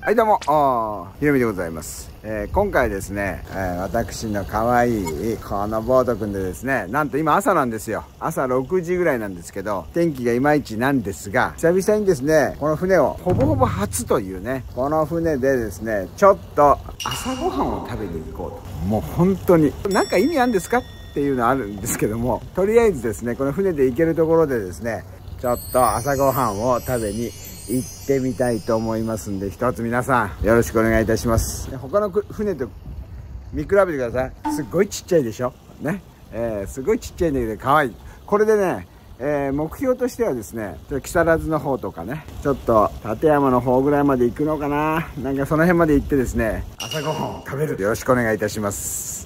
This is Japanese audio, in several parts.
はいどうも、ひろみでございます。今回ですね、私の可愛いこのボートくんでですね、なんと今朝なんですよ。朝6時ぐらいなんですけど、天気がいまいちなんですが、久々にですね、この船をほぼほぼ初というね、この船でですね、ちょっと朝ごはんを食べに行こうと。もう本当に、なんか意味あるんですかっていうのはあるんですけども、とりあえずですね、この船で行けるところでですね、ちょっと朝ごはんを食べに行ってみたいと思いますんで、一つ皆さんよろしくお願いいたします。他の船と見比べてください。すっごいちっちゃいでしょね、すごいちっちゃいんだけど可愛い。これでね、目標としてはですね、ちょっと木更津の方とかね、ちょっと立山の方ぐらいまで行くのかな、なんかその辺まで行ってですね、朝ごはんを食べる。よろしくお願いいたします。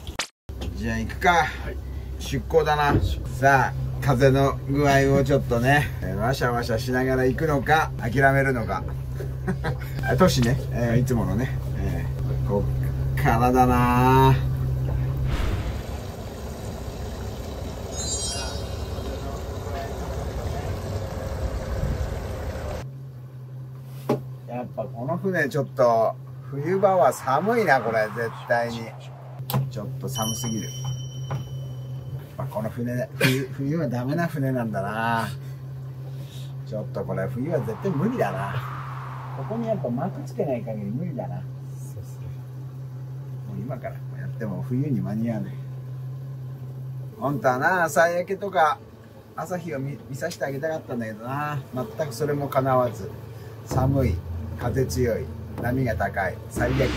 じゃあ行くか、はい、出港だな。さあ風の具合をちょっとね、わしゃわしゃしながら行くのか諦めるのか都市ね、いつものね、こっからだな。やっぱこの船ちょっと冬場は寒いな、これ絶対にちょっと寒すぎる。この船冬はダメな船なんだな。ちょっとこれ冬は絶対無理だな。ここにやっぱ幕つけない限り無理だな。そうですね。もう今からやっても冬に間に合わない。本当はな、朝焼けとか朝日を見させてあげたかったんだけどな、全くそれも叶わず、寒い、風強い、波が高い、最悪だ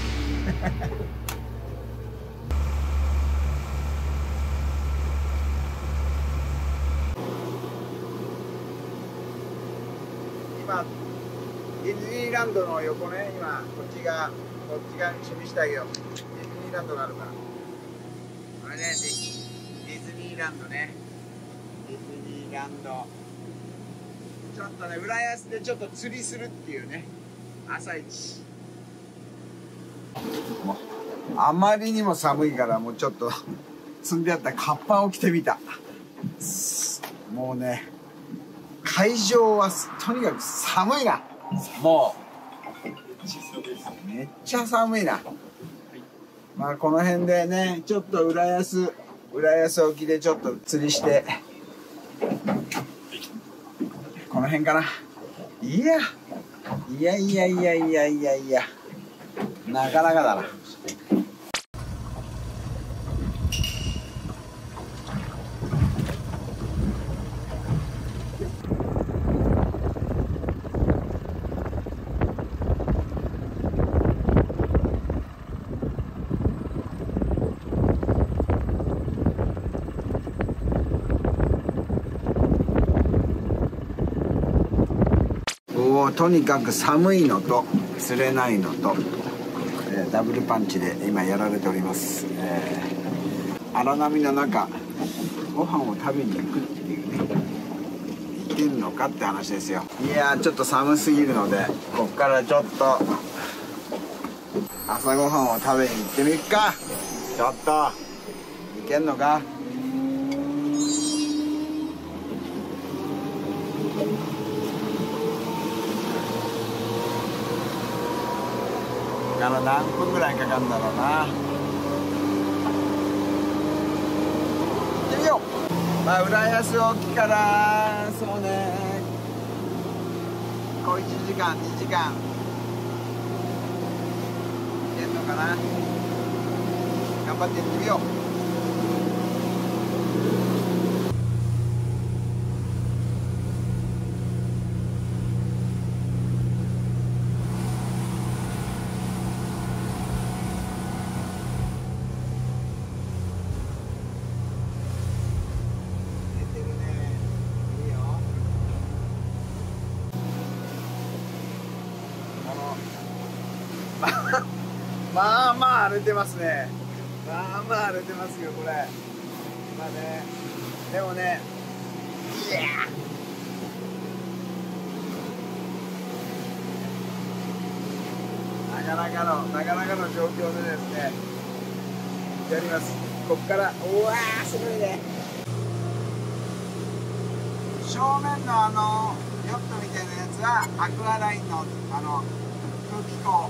今ディズニーランドの横ね、今こっち側示してあげよう。ディズニーランドがあるから、これね、ディズニーランドね、ディズニーランドちょっとね、浦安でちょっと釣りするっていうね、朝一。あまりにも寒いからもうちょっと積んであったカッパを着てみた。もうね、会場はとにかく寒いな。もうめっちゃ寒いな。まあこの辺でね、ちょっと浦安沖でちょっと釣りして、この辺かな。いやなかなかだな。とにかく寒いのと釣れないのと、ダブルパンチで今やられております。荒波の中ご飯を食べに行くっていうね、いけんのかって話ですよ。いやーちょっと寒すぎるので、こっからちょっと朝ごはんを食べに行ってみっか。ちょっといけんのか。から何分ぐらいかかるんだろうな。行ってみよう。まあ浦安沖からそうね、こう1時間2時間行けんのかな。頑張って行ってみよう。まあまあ荒れてますね。まあまあ荒れてますよこれ。まあね、でもね、いやなかなかの状況でですね、やります。こっから、うわーすごいね。正面のヨットみたいなやつはアクアラインの気候。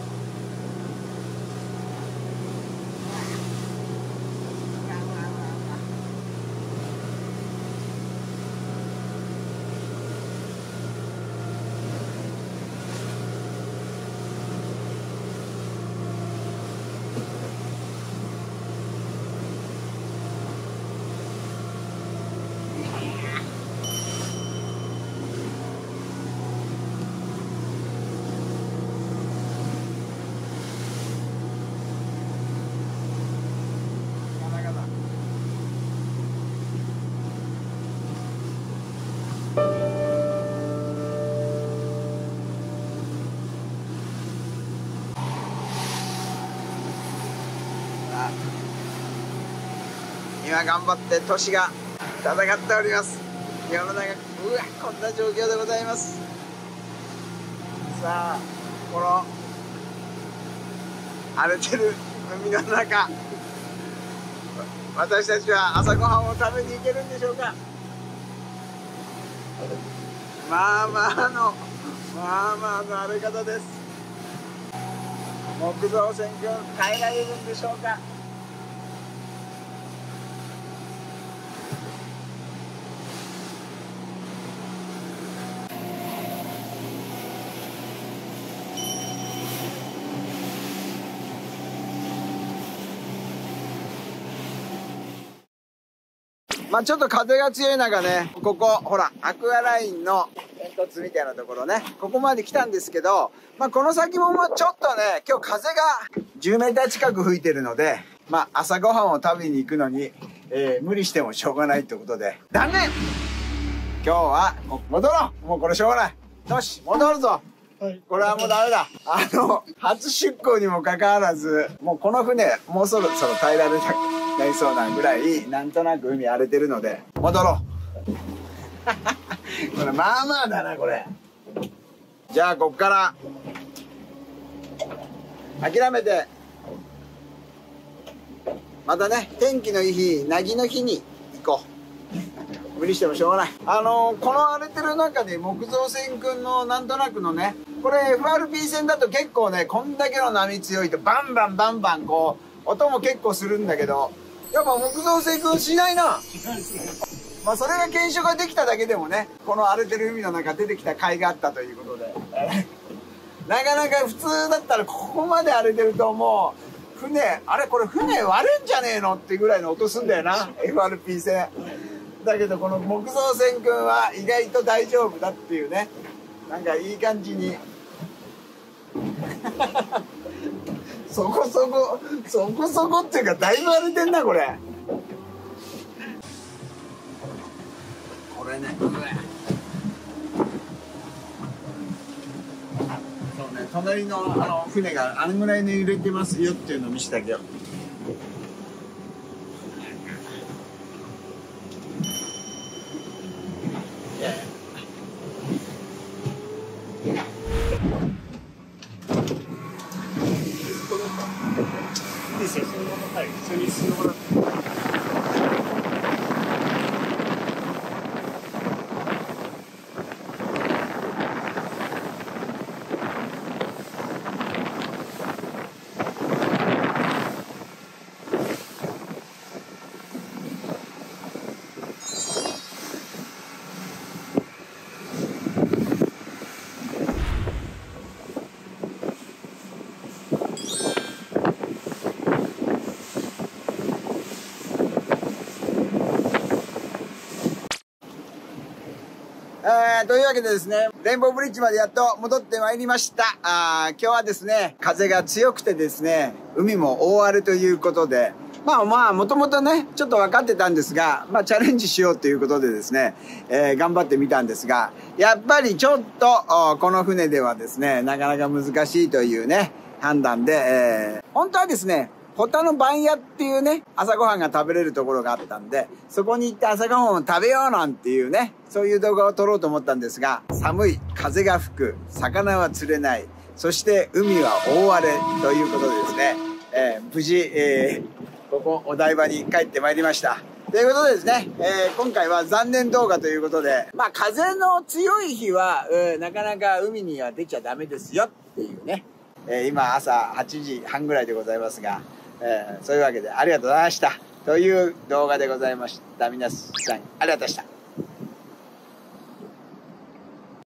今頑張って都市が戦っております。世の中、うわ、こんな状況でございます。さあ、この荒れてる海の中、私たちは朝ごはんを食べに行けるんでしょうか。まあまあの荒れ方です。木造船群耐えられるんでしょうか。まあちょっと風が強い中ね、ここ、ほら、アクアラインの煙突みたいなところね、ここまで来たんですけど、まあこの先もちょっとね、今日風が10メーター近く吹いてるので、まあ朝ごはんを食べに行くのに、無理してもしょうがないってことで、断念。今日は戻ろう。もうこれしょうがない。よし、戻るぞ。はい、これはもうダメだ。初出港にもかかわらず、もうこの船、もうそろそろ耐えられなくなりそうなぐらい、なんとなく海荒れてるので、戻ろう。これ、まあまあだな、これ。じゃあ、こっから、諦めて、またね、天気のいい日、なぎの日に行こう。無理してもしょうがない。この荒れてる中で木造船群のなんとなくのね、これ FRP 船だと結構ね、こんだけの波強いとバンバンこう、音も結構するんだけど、やっぱ木造船群しないな。まあそれが検証ができただけでもね、この荒れてる海の中出てきた甲斐があったということで。なかなか普通だったらここまで荒れてるともう、船、あれこれ船割れんじゃねえのってぐらいの音すんだよな、FRP 船。だけどこの木造船群は意外と大丈夫だっていうね、なんかいい感じにそこそこっていうかだいぶ荒れてんなこれ。これね、そうね、隣の船があのぐらいの揺れてますよっていうのを見せてあげよう。はい、普通に進んでもらって。というわけでですね、レインボーブリッジまでやっと戻ってまいりました。今日はですね、風が強くてですね、海も大荒れということで、まあ、もともとね、ちょっと分かってたんですが、まあ、チャレンジしようということでですね、頑張ってみたんですが、やっぱりちょっと、この船ではですね、なかなか難しいというね、判断で、本当はですね、ホタの番屋っていうね、朝ごはんが食べれるところがあったんで、そこに行って朝ごはんを食べようなんていうね、そういう動画を撮ろうと思ったんですが、寒い、風が吹く、魚は釣れない、そして海は大荒れということでですね、無事、ここお台場に帰ってまいりました。ということでですね、今回は残念動画ということで、まあ風の強い日は、なかなか海には出ちゃダメですよっていうね、 今朝8時半ぐらいでございますが、そういうわけでありがとうございましたという動画でございました。皆さんありがとうございました。